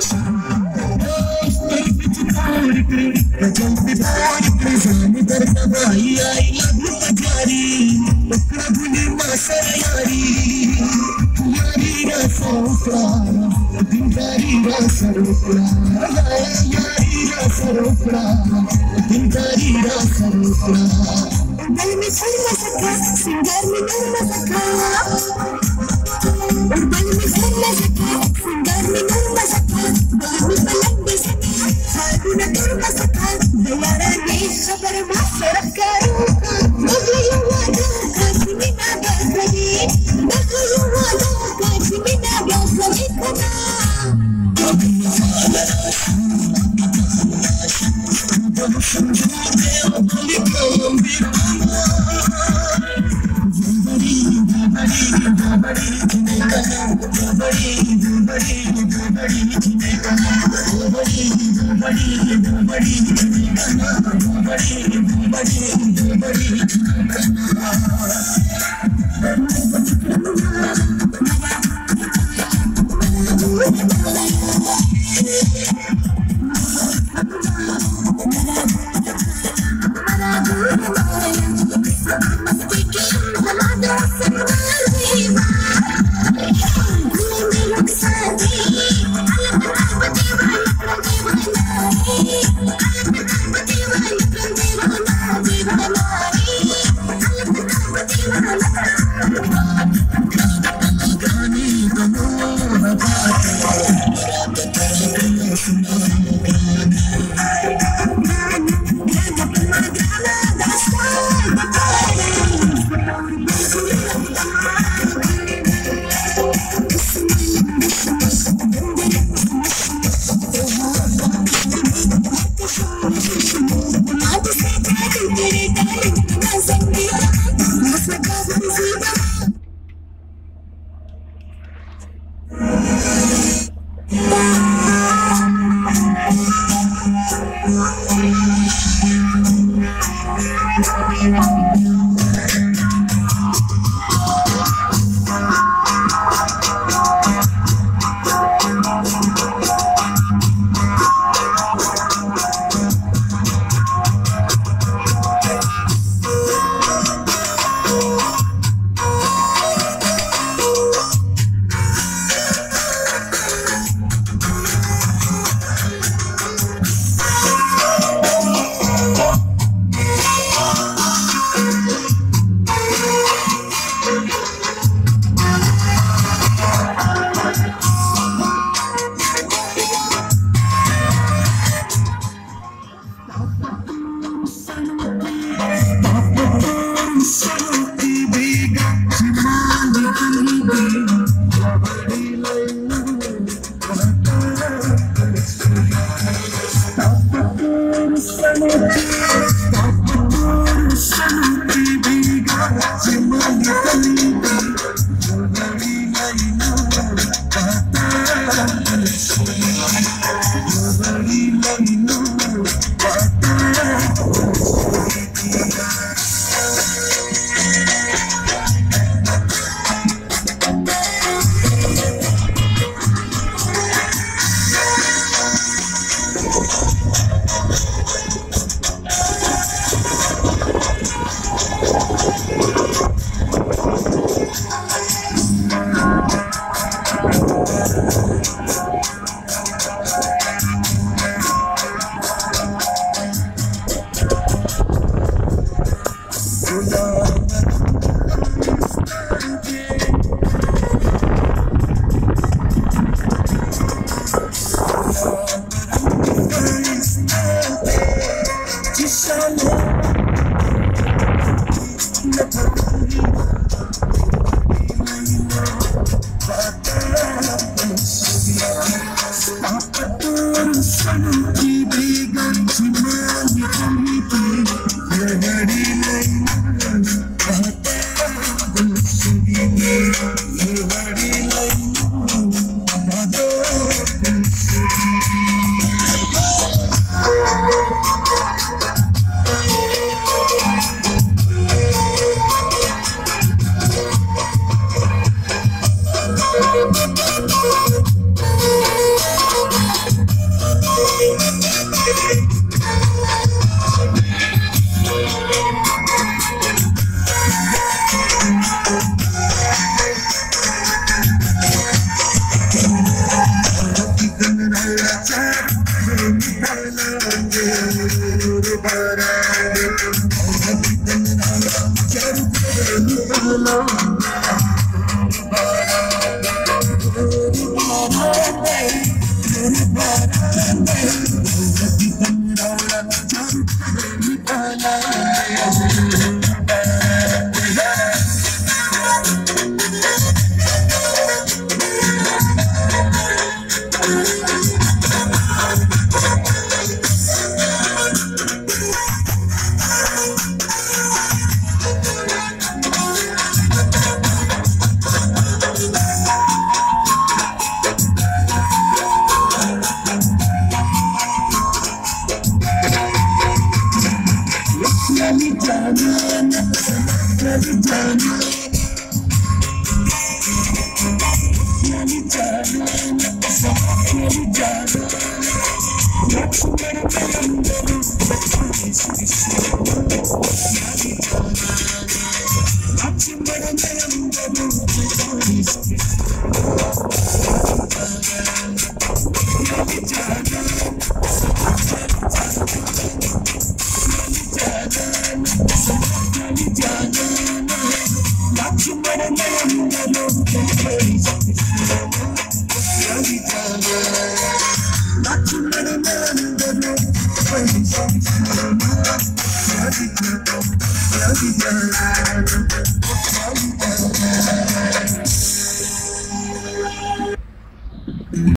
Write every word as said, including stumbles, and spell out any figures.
जल्दी भाई जाने दर दवाई आई लग पजारी पकड़ा भूली मासर यारी यारी रसोपड़ा दिलदारी रसोपड़ा यारी रसोपड़ा दिलदारी रसोपड़ा दिल में चल न सका सिंगार में डर न सका दिल में चल न सका सिंगार में डर न सका दिल में पलक दे सका साधु न कर न सका दयारा ने खबर मासर करो बगयो वादा काश्मी ना गसली बगयो वादा काश्मी ना गसली कना कभी साला जब समझा दे बोली को बड़ी बड़ी बड़ी ने कना बड़ी बड़ी बड़ी ने कना बड़ी बड़ी बड़ी ने कना बड़ी बड़ी बड़ी Love you, girl.